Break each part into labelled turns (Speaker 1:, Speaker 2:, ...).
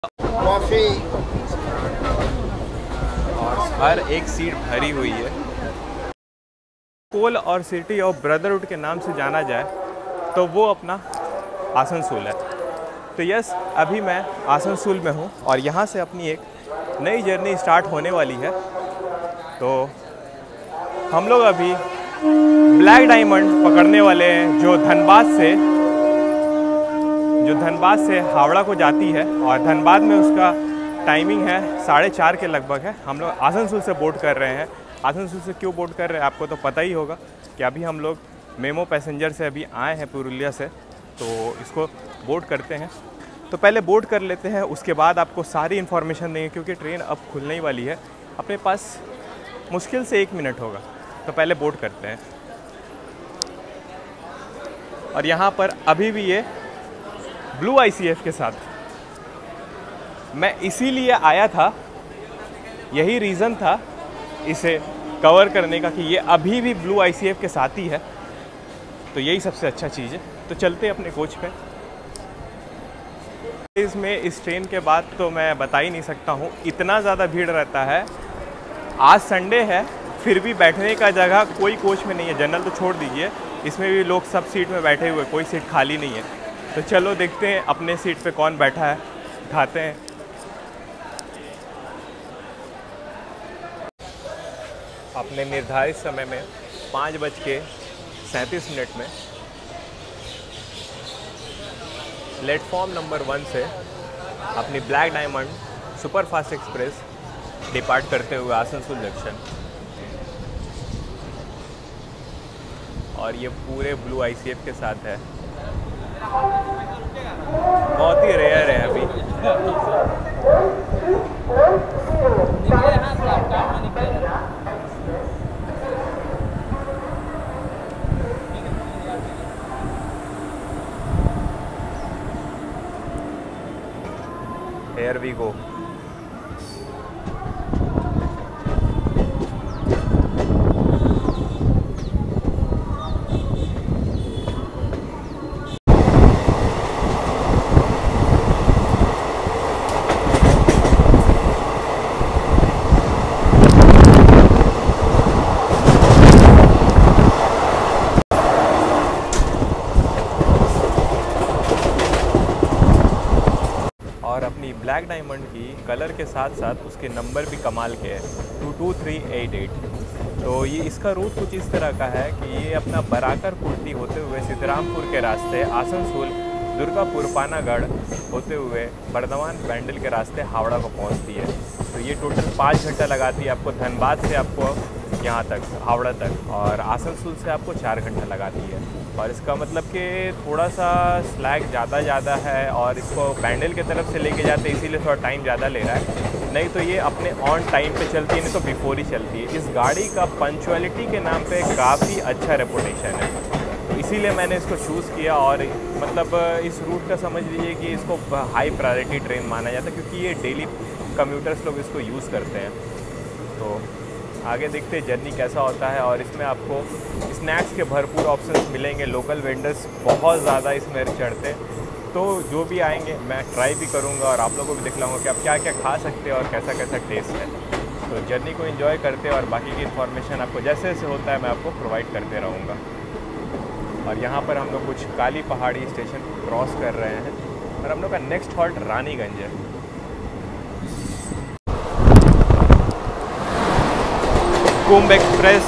Speaker 1: Coffee
Speaker 2: और हर एक seat भरी हुई है। कोल और सिटी ऑफ ब्रदरहुड के नाम से जाना जाए तो वो अपना आसनसोल है। तो यस, अभी मैं आसनसोल में हूँ और यहाँ से अपनी एक नई जर्नी स्टार्ट होने वाली है। तो हम लोग अभी ब्लैक डायमंड पकड़ने वाले हैं जो धनबाद से हावड़ा को जाती है और धनबाद में उसका टाइमिंग है 4:30 के लगभग है। हम लोग आसनसोल से बोर्ड कर रहे हैं। आसनसोल से क्यों बोर्ड कर रहे हैं आपको तो पता ही होगा कि अभी हम लोग मेमो पैसेंजर से अभी आए हैं पुरुलिया से, तो इसको बोर्ड करते हैं। तो पहले बोर्ड कर लेते हैं, उसके बाद आपको सारी इन्फॉर्मेशन देंगे क्योंकि ट्रेन अब खुलने ही वाली है। अपने पास मुश्किल से 1 मिनट होगा, तो पहले बोर्ड करते हैं। और यहाँ पर अभी भी ये ब्लू ICF के साथ मैं इसीलिए आया था, यही रीज़न था इसे कवर करने का कि ये अभी भी ब्लू ICF के साथ ही है, तो यही सबसे अच्छा चीज़ है। तो चलते हैं अपने कोच पे। इसमें इस ट्रेन के बाद तो मैं बता ही नहीं सकता हूँ, इतना ज़्यादा भीड़ रहता है। आज संडे है फिर भी बैठने का जगह कोई कोच में नहीं है, जनरल तो छोड़ दीजिए, इसमें भी लोग सब सीट में बैठे हुए, कोई सीट खाली नहीं है। तो चलो देखते हैं अपने सीट पे कौन बैठा है, उठाते हैं। अपने निर्धारित समय में 5:37 में प्लेटफॉर्म नंबर 1 से अपनी black diamond superfast express depart करते हुए आसनसोल जंक्शन। और ये पूरे ब्लू ICF के साथ है, बहुत ही रेयर है अभी। Here we go. और अपनी ब्लैक डायमंड की कलर के साथ साथ उसके नंबर भी कमाल के हैं, 22388। तो ये इसका रूट कुछ इस तरह का है कि ये अपना बराकर कुर्ती होते हुए सीतारामपुर के रास्ते आसनसोल, दुर्गापुर, पानागढ़ होते हुए बर्धमान बैंडल के रास्ते हावड़ा को पहुंचती है। तो ये टोटल 5 घंटा लगाती है आपको, धनबाद से आपको यहाँ तक हावड़ा तक, और आसनसोल से आपको 4 घंटा लगाती है। और इसका मतलब कि थोड़ा सा स्लैग ज़्यादा है और इसको बैंडल की तरफ से लेके जाते हैं, इसीलिए थोड़ा टाइम ज़्यादा ले रहा है। नहीं तो ये अपने ऑन टाइम पे चलती है, नहीं तो बिफोर ही चलती है। इस गाड़ी का पंक्चुअलिटी के नाम पे काफ़ी अच्छा रेपुटेशन है, तो इसीलिए मैंने इसको चूज़ किया। और मतलब इस रूट का समझ लीजिए कि इसको हाई प्रायोरिटी ट्रेन माना जाता है क्योंकि ये डेली कम्यूटर्स लोग इसको यूज़ करते हैं। तो आगे देखते हैं जर्नी कैसा होता है। और इसमें आपको स्नैक्स के भरपूर ऑप्शंस मिलेंगे, लोकल वेंडर्स बहुत ज़्यादा इसमें चढ़ते हैं। तो जो भी आएंगे मैं ट्राई भी करूँगा और आप लोगों को भी दिखलाऊँगा कि आप क्या क्या खा सकते हैं और कैसा कैसा टेस्ट है। तो जर्नी को एंजॉय करते हैं और बाकी की इन्फॉर्मेशन आपको जैसे जैसे होता है मैं आपको प्रोवाइड करते रहूँगा। और यहाँ पर हम लोग कुछ काली पहाड़ी स्टेशन क्रॉस कर रहे हैं और हम लोग का नेक्स्ट हॉल्ट रानीगंज है। कुंभ एक्सप्रेस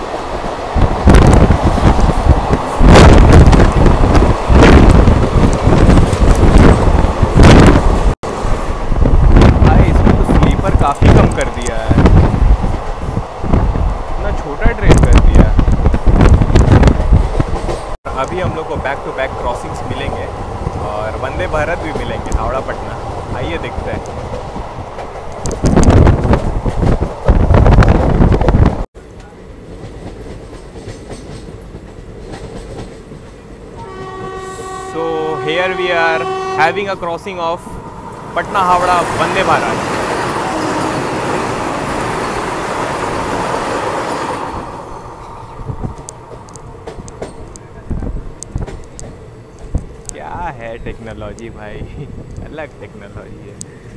Speaker 2: भाई, इसमें तो स्लीपर काफ़ी कम कर दिया है, इतना छोटा ट्रेन कर दिया है। अभी हम लोग को बैक टू बैक क्रॉसिंग्स मिलेंगे और वंदे भारत भी मिलेंगे हावड़ा पटना। आइए देखते हैं। So here we are having a crossing of Patna Havada Vande Bharat. क्या है टेक्नोलॉजी भाई, अलग टेक्नोलॉजी है।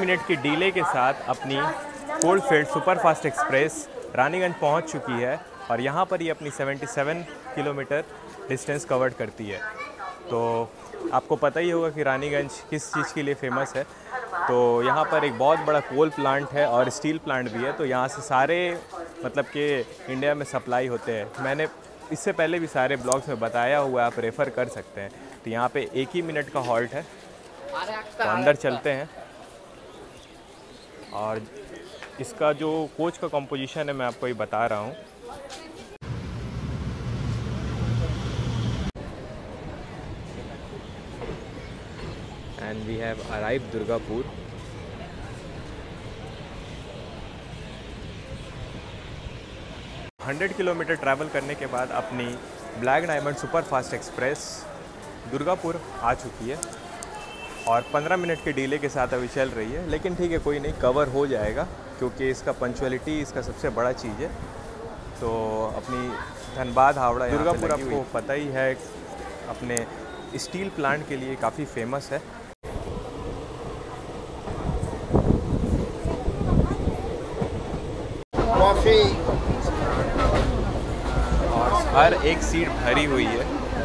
Speaker 2: मिनट की डिले के साथ अपनी कोलफील्ड सुपरफास्ट एक्सप्रेस रानीगंज पहुंच चुकी है और यहाँ पर ये अपनी 77 किलोमीटर डिस्टेंस कवर करती है। तो आपको पता ही होगा कि रानीगंज किस चीज़ के लिए फ़ेमस है। तो यहाँ पर एक बहुत बड़ा कोल प्लांट है और स्टील प्लांट भी है, तो यहाँ से सारे मतलब कि इंडिया में सप्लाई होते हैं। मैंने इससे पहले भी सारे ब्लॉग्स में बताया हुआ है, आप रेफ़र कर सकते हैं। तो यहाँ पे 1 ही मिनट का हॉल्ट है, तो अंदर चलते हैं। और इसका जो कोच का कंपोजिशन है मैं आपको ये बता रहा हूँ। And we have arrive Durgapur. $100 kilometre travel करने के बाद अपनी black diamond superfast express Durgapur आ चुकी है और 15 मिनट के डिले के साथ अभी चल रही है, लेकिन ठीक है, कोई नहीं, कवर हो जाएगा क्योंकि इसका पंक्चुअलिटी इसका सबसे बड़ा चीज़ है। तो अपनी धनबाद हावड़ा दुर्गापुर आपको पता ही है, अपने स्टील प्लांट के लिए काफ़ी फेमस है। और हर एक सीट भरी हुई है।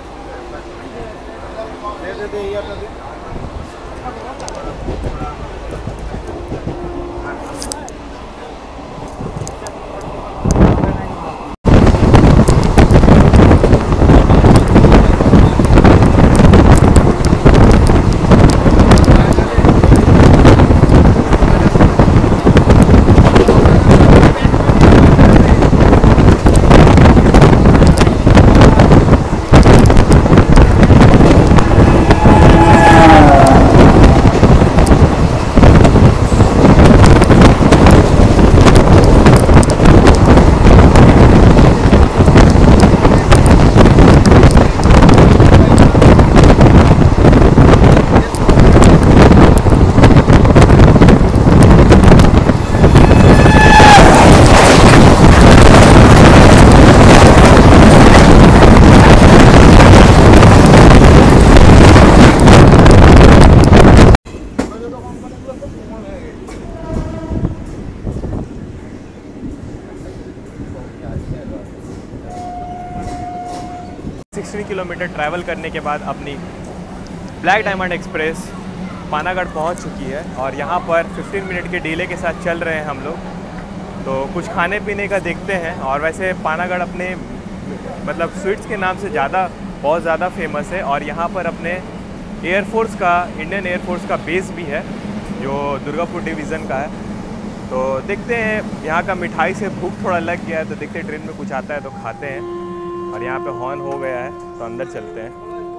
Speaker 2: किलोमीटर ट्रैवल करने के बाद अपनी ब्लैक डायमंड एक्सप्रेस पानागढ़ पहुंच चुकी है और यहाँ पर 15 मिनट के डिले के साथ चल रहे हैं हम लोग। तो कुछ खाने पीने का देखते हैं। और वैसे पानागढ़ अपने मतलब स्वीट्स के नाम से बहुत ज़्यादा फेमस है और यहाँ पर अपने एयरफोर्स का, इंडियन एयरफोर्स का बेस भी है जो दुर्गापुर डिवीज़न का है। तो देखते हैं, यहाँ का मिठाई से भूख थोड़ा लग गया है, तो देखते हैं ट्रेन में कुछ आता है तो खाते हैं। और यहाँ पे हॉर्न हो गया है तो अंदर चलते हैं।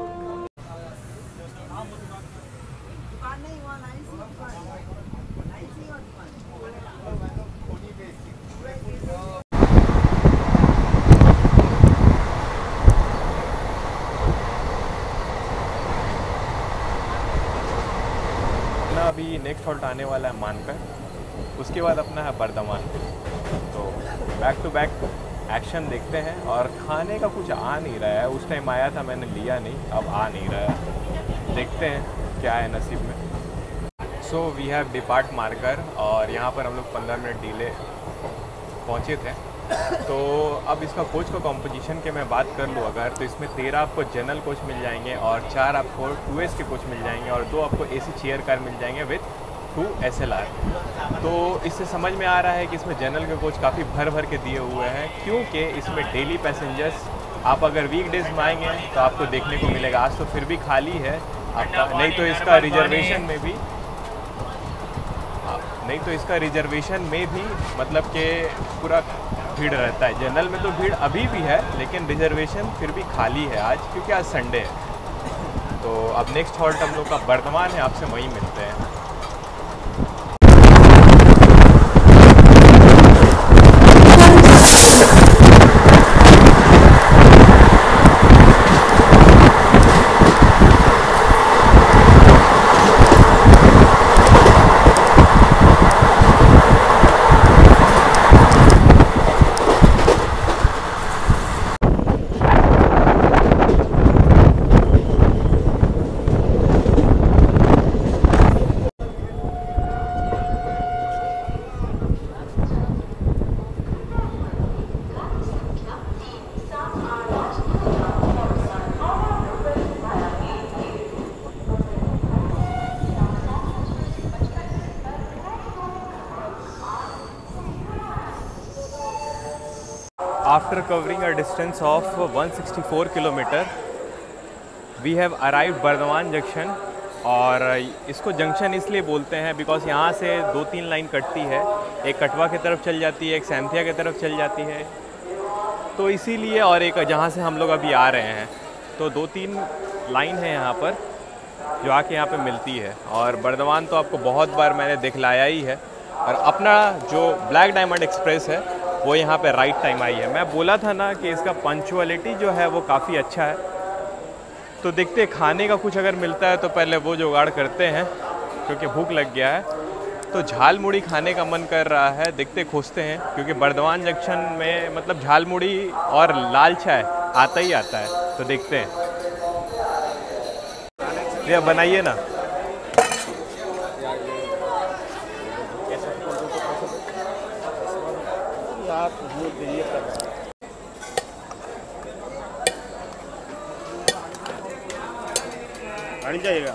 Speaker 2: अपना अभी नेक्स्ट हॉल्ट आने वाला है मानकर, उसके बाद अपना है बर्धमान। तो बैक टू बैक एक्शन देखते हैं। और खाने का कुछ आ नहीं रहा है, उस टाइम आया था मैंने लिया नहीं, अब आ नहीं रहा है, देखते हैं क्या है नसीब में। So we have depart Mankar और यहाँ पर हम लोग 15 मिनट डिले पहुँचे थे। तो अब इसका कोच का कॉम्पोजिशन के मैं बात कर लूँ अगर, तो इसमें 13 आपको जनरल कोच मिल जाएंगे और 4 आपको 2S के कोच मिल जाएंगे और 2 आपको AC चेयर कार मिल जाएंगे विथ 2 SLR। तो इससे समझ में आ रहा है कि इसमें जनरल के कोच काफ़ी भर के दिए हुए हैं, क्योंकि इसमें डेली पैसेंजर्स, आप अगर वीकडेज में आएंगे तो आपको देखने को मिलेगा। आज तो फिर भी खाली है आपका, नहीं तो इसका रिजर्वेशन में भी मतलब कि पूरा भीड़ रहता है। जनरल में तो भीड़ अभी भी है, लेकिन रिजर्वेशन फिर भी खाली है आज, क्योंकि आज संडे है। तो अब नेक्स्ट हॉल्ट हम लोग का बर्धमान है, आपसे वहीं मिलते हैं। after covering a distance of 164 kilometre we have arrived Bardhaman junction. और इसको जंक्शन इसलिए बोलते हैं बिकॉज यहाँ से 2-3 लाइन कटती है, एक कटवा की तरफ चल जाती है, एक सैंथिया की तरफ चल जाती है, तो इसीलिए, और एक जहाँ से हम लोग अभी आ रहे हैं, तो 2-3 लाइन है यहाँ पर जो आके यहाँ पे मिलती है। और बर्दवान तो आपको बहुत बार मैंने दिखलाया ही है। और अपना जो ब्लैक डायमंड एक्सप्रेस है वो यहाँ पे राइट टाइम आई है। मैं बोला था ना कि इसका पंक्चुअलिटी जो है वो काफ़ी अच्छा है, तो देखते हैं खाने का कुछ अगर मिलता है तो पहले वो जुगाड़ करते हैं क्योंकि भूख लग गया है। तो झाल मुड़ी खाने का मन कर रहा है, देखते खोजते हैं, क्योंकि बर्दवान जंक्शन में मतलब झाल मुड़ी और लाल चाय आता ही आता है, तो देखते हैं। ये बनाइए ना।
Speaker 1: पानी चाहिएगा।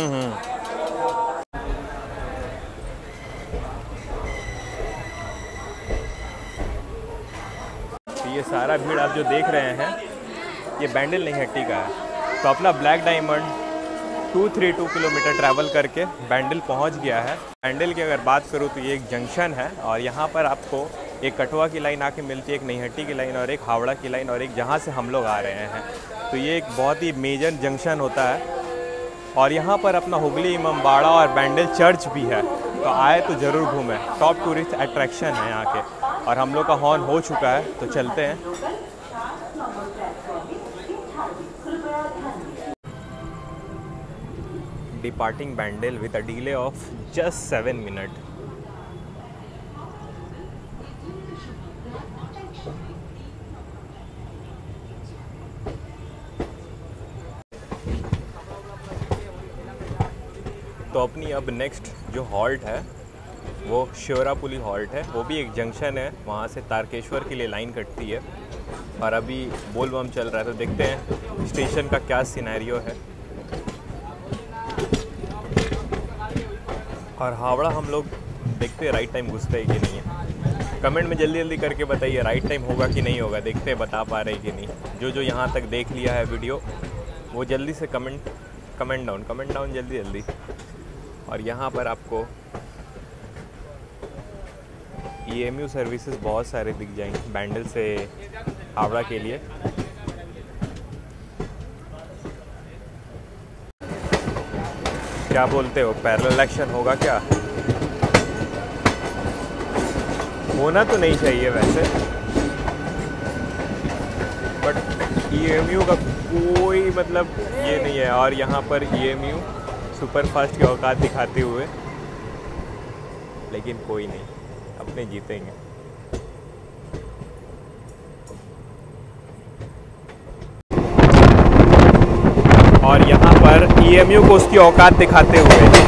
Speaker 2: ये सारा भीड़ आप जो देख रहे हैं ये बैंडल नैहट्टी का है। तो अपना ब्लैक डायमंड 232 किलोमीटर ट्रैवल करके बैंडल पहुंच गया है। बैंडल की अगर बात करूं तो ये एक जंक्शन है और यहाँ पर आपको एक कठुआ की लाइन आके मिलती है, एक नैहट्टी की लाइन और एक हावड़ा की लाइन और एक जहाँ से हम लोग आ रहे हैं। तो ये एक बहुत ही मेजर जंक्शन होता है। और यहाँ पर अपना हुगली इमामबाड़ा और बैंडल चर्च भी है, तो आए तो ज़रूर घूमें। टॉप टूरिस्ट अट्रैक्शन है यहाँ के। और हम लोग का हॉर्न हो चुका है, तो चलते हैं। Departing Bandel with a delay of just 7 minute. तो अपनी अब नेक्स्ट जो हॉल्ट है वो श्योरापुली हॉल्ट है, वो भी एक जंक्शन है, वहाँ से तारकेश्वर के लिए लाइन कटती है। और अभी बोल बम चल रहा है, तो देखते हैं स्टेशन का क्या सिनेरियो है। और हावड़ा हम लोग देखते हैं राइट टाइम घुसते है कि नहीं है। कमेंट में जल्दी जल्दी करके बताइए राइट टाइम होगा कि नहीं होगा, देखते हैं बता पा रहे कि नहीं। जो यहाँ तक देख लिया है वीडियो वो जल्दी से कमेंट डाउन जल्दी जल्दी। और यहाँ पर आपको EMU सर्विसेज बहुत सारे दिख जाएंगे बैंडल से हावड़ा के लिए। क्या बोलते हो, पैरेलल एक्शन होगा क्या? होना तो नहीं चाहिए वैसे, बट EMU का कोई मतलब ये नहीं है। और यहाँ पर EMU सुपर फास्ट की औकात दिखाते हुए, लेकिन कोई नहीं, अपने जीतेंगे। और यहाँ पर EMU को उसकी औकात दिखाते हुए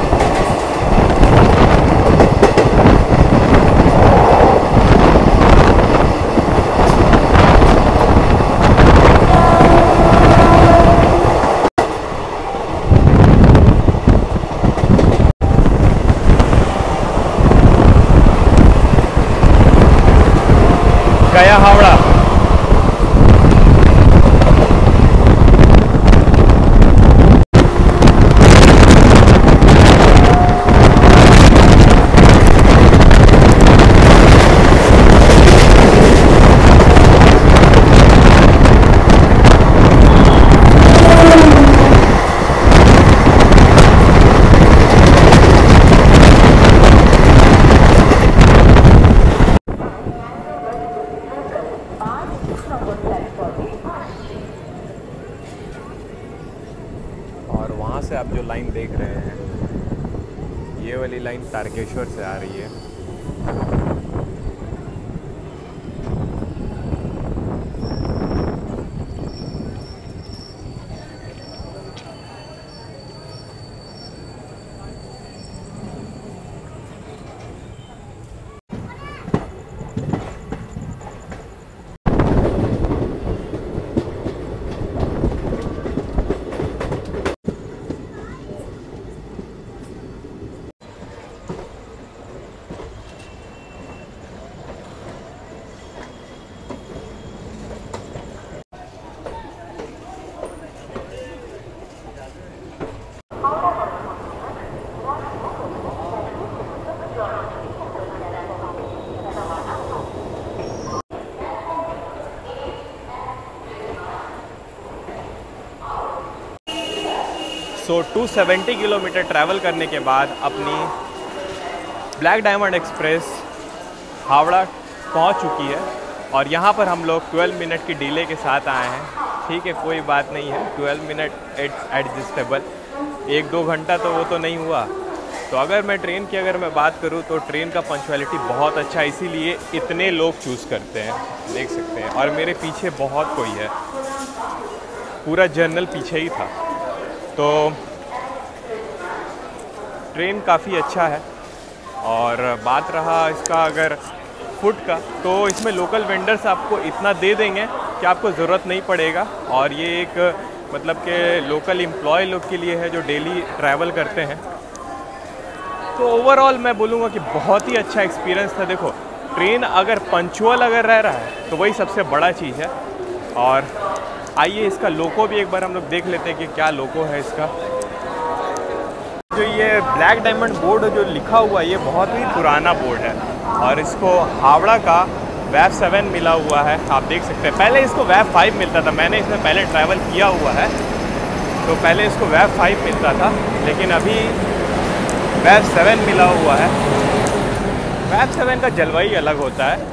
Speaker 2: गया हावड़ा। और वहाँ से आप जो लाइन देख रहे हैं ये वाली लाइन तारकेश्वर से आ रही है। सो 270 किलोमीटर ट्रैवल करने के बाद अपनी ब्लैक डायमंड एक्सप्रेस हावड़ा पहुंच चुकी है और यहाँ पर हम लोग 12 मिनट की डिले के साथ आए हैं। ठीक है, कोई बात नहीं है, 12 मिनट इट्स एडजस्टेबल। 1-2 घंटा तो वो तो नहीं हुआ। तो अगर मैं ट्रेन की बात करूँ तो ट्रेन का पंक्चुअलिटी बहुत अच्छा है, इसीलिए इतने लोग चूज़ करते हैं, देख सकते हैं। और मेरे पीछे बहुत कोई है, पूरा जर्नल पीछे ही था। तो ट्रेन काफ़ी अच्छा है। और बात रहा इसका अगर फूड का, तो इसमें लोकल वेंडर्स आपको इतना दे देंगे कि आपको ज़रूरत नहीं पड़ेगा। और ये एक मतलब के लोकल एम्प्लॉय लोग के लिए है जो डेली ट्रैवल करते हैं। तो ओवरऑल मैं बोलूँगा कि बहुत ही अच्छा एक्सपीरियंस था। देखो, ट्रेन अगर पंचुअल अगर रह रहा है तो वही सबसे बड़ा चीज़ है। और आइए इसका लोगो भी एक बार हम लोग देख लेते हैं कि क्या लोगो है इसका। जो ये ब्लैक डायमंड बोर्ड जो लिखा हुआ है, ये बहुत ही पुराना बोर्ड है और इसको हावड़ा का वैव 7 मिला हुआ है, आप देख सकते हैं। पहले इसको वैव 5 मिलता था, मैंने इसमें पहले ट्रैवल किया हुआ है, तो पहले इसको वैव 5 मिलता था, लेकिन अभी वैव 7 मिला हुआ है। वैव 7 का जलवायु ही अलग होता है।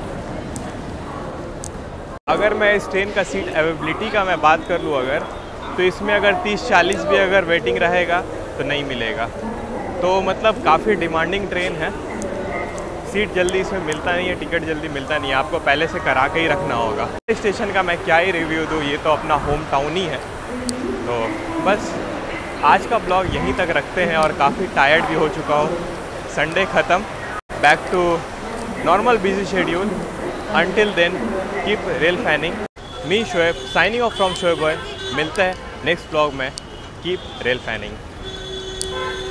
Speaker 2: अगर मैं इस ट्रेन का सीट अवेलेबिलिटी का मैं बात कर लूँ अगर, तो इसमें अगर 30-40 भी अगर वेटिंग रहेगा तो नहीं मिलेगा। तो मतलब काफ़ी डिमांडिंग ट्रेन है। सीट जल्दी इसमें मिलता नहीं है, टिकट जल्दी मिलता नहीं है, आपको पहले से करा के ही रखना होगा। स्टेशन का मैं क्या ही रिव्यू दूँ, ये तो अपना होम टाउन ही है। तो बस आज का ब्लॉग यहीं तक रखते हैं और काफ़ी टायर्ड भी हो चुका हूँ। संडे ख़त्म, back to normal busy schedule. Until then keep rail fanning. Me Shoaib signing off from Shoaib. मिलते हैं नेक्स्ट ब्लॉग में। Keep rail fanning.